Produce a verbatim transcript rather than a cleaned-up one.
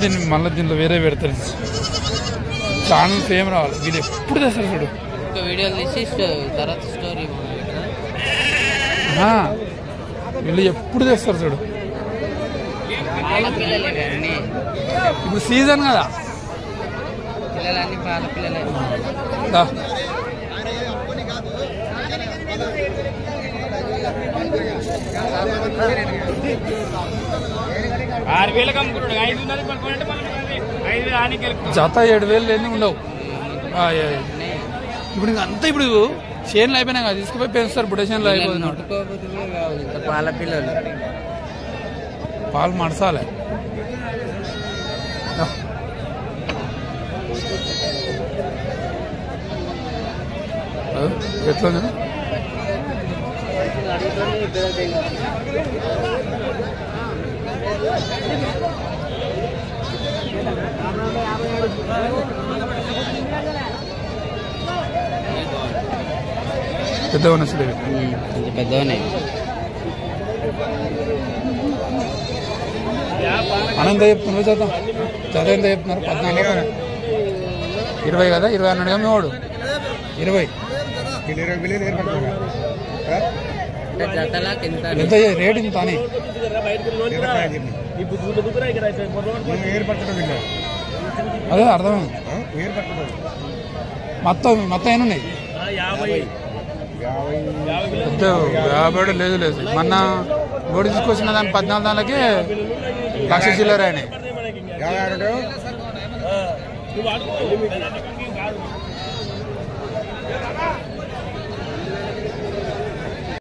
దీన్ని మళ్ళీ దీంట్లో వేరే పెడతారు ఛానల్ ఫేమ్ రావాలి వీళ్ళు ఎప్పుడు తెస్తారు చూడు వీడియోలు తీసి తర్వాత స్టోరీ వీళ్ళు ఎప్పుడు తెస్తారు చూడు ఇప్పుడు సీజన్ కదా పిల్లలన్నీ పాల పిల్లలే జత ఏడు వేలు ఎన్ని ఉండవు ఇప్పుడు ఇంక అంతా ఇప్పుడు చేనులు అయిపోయినాయి కదా తీసుకుపోయి పెంచుతారు బుడ్డ చేనులు అయిపోతున్నాడు పాల పిల్లలు పాలు మడసాలే ఎట్లా పెద్దవనే పెద్దవనే అనంత చెప్తున్నారు చేద్దాం చదువు ఎంత చెప్తున్నారు పద్నాలుగు ఇరవై కదా ఇరవై అన్నాడుగా మేవాడు ఇరవై ఎంత రేటు ఇంత అని అదే అర్థమైంది మొత్తం మొత్తం ఏమి ఉన్నాయి యాభై లేదు లేదు మొన్న గోడి తీసుకొచ్చిన దాని పద్నాలుగు దానికి లక్ష చిల్లర అయినాయి